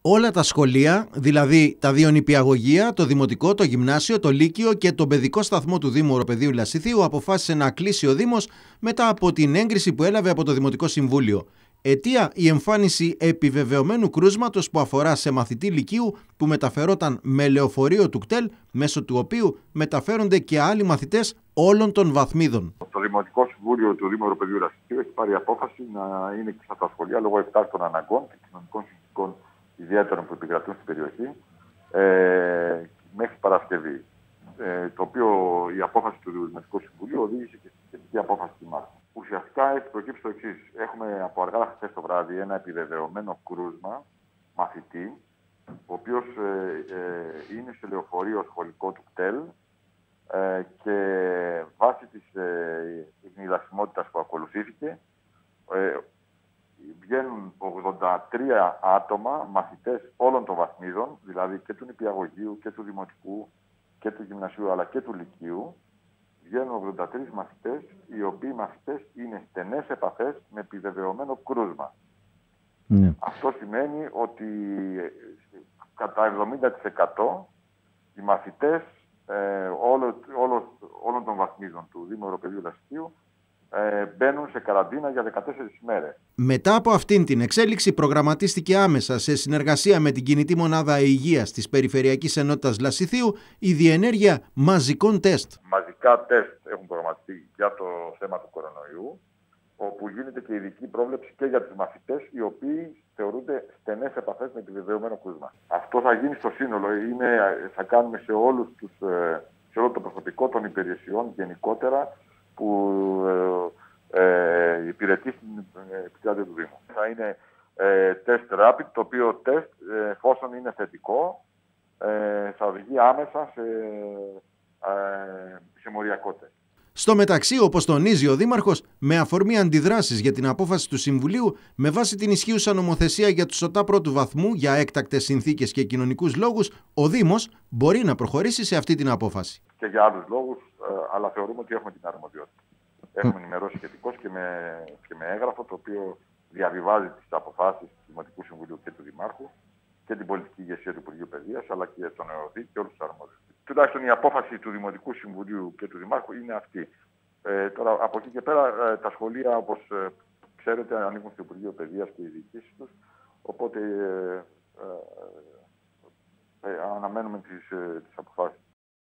Όλα τα σχολεία, δηλαδή τα δύο νηπιαγωγεία, το δημοτικό, το γυμνάσιο, το λύκειο και τον παιδικό σταθμό του Δήμου Οροπεδίου Λασιθίου αποφάσισε να κλείσει ο Δήμος μετά από την έγκριση που έλαβε από το Δημοτικό Συμβούλιο. Αιτία η εμφάνιση επιβεβαιωμένου κρούσματος που αφορά σε μαθητή λυκείου που μεταφερόταν με λεωφορείο του ΚΤΕΛ, μέσω του οποίου μεταφέρονται και άλλοι μαθητές όλων των βαθμίδων. Το Δημοτικό Συμβούλιο του Δήμου Οροπεδίου Λασιθίου έχει πάρει απόφαση να είναι κλειστά τα σχολεία λόγω εκτάκτων αναγκών και κοινωνικών συνθηκών ιδιαίτερων που επικρατούν στην περιοχή μέχρι Παρασκευή. Το οποίο η απόφαση του Δημοτικού Συμβουλίου οδήγησε και στη σχετική απόφαση του Μάρτου. Ουσιαστικά έχει προκύψει το εξής. Έχουμε από αργά χθες το βράδυ ένα επιβεβαιωμένο κρούσμα μαθητή, ο οποίος είναι σε λεωφορείο σχολικό του ΚΤΕΛ και βάσει της ιχνηλασιμότητας που ακολουθήθηκε βγαίνουν 83 άτομα, μαθητές όλων των βαθμίδων, δηλαδή και του νηπιαγωγείου και του δημοτικού και του γυμνασίου αλλά και του λυκείου. Βγαίνουν 83 μαθητές, οι οποίοι μαθητές είναι στενές επαφές με επιβεβαιωμένο κρούσμα. Ναι. Αυτό σημαίνει ότι κατά 70% οι μαθητές όλων των βαθμίδων του Δήμου Οροπεδίου Λασιθίου μπαίνουν σε καραντίνα για 14 ημέρες. Μετά από αυτήν την εξέλιξη προγραμματίστηκε άμεσα σε συνεργασία με την Κινητή Μονάδα Υγείας της Περιφερειακής Ενότητας Λασιθίου η διενέργεια μαζικών τεστ. Μαζικά τεστ έχουν προγραμματιστεί για το θέμα του κορονοϊού, όπου γίνεται και ειδική πρόβλεψη και για τους μαθητές οι οποίοι θεωρούνται στενές επαφές με επιβεβαιωμένο κρούσμα. Αυτό θα γίνει στο σύνολο, θα κάνουμε σε όλο το προσωπικό των υπηρεσιών γενικότερα που υπηρετεί στην επικράτεια του Δήμου. Θα είναι τεστ rapid, το οποίο τεστ, εφόσον είναι θετικό, θα οδηγεί άμεσα σε μοριακό τεστ. Στο μεταξύ, όπως τονίζει ο Δήμαρχος, με αφορμή αντιδράσεις για την απόφαση του Συμβουλίου, με βάση την ισχύουσα νομοθεσία για τους ΟΤΑ πρώτου βαθμού για έκτακτες συνθήκες και κοινωνικούς λόγους, ο Δήμος μπορεί να προχωρήσει σε αυτή την απόφαση. Και για άλλους λόγους, αλλά θεωρούμε ότι έχουμε την αρμοδιότητα. Έχουμε ενημερώσει σχετικώς και με έγγραφο, το οποίο διαβιβάζει τις αποφάσεις του Δημοτικού Συμβουλίου και του Δημάρχου και την πολιτική ηγεσία του Υπουργείου Παιδείας, αλλά και τον ΕΟΔΗ και όλους τους αρμόδιους. Τουλάχιστον η απόφαση του Δημοτικού Συμβουλίου και του Δημάρχου είναι αυτή. Τώρα, από εκεί και πέρα, τα σχολεία, όπως ξέρετε, ανήκουν στο Υπουργείο Παιδείας και οι διοικήσεις τους, οπότε αναμένουμε τις αποφάσεις.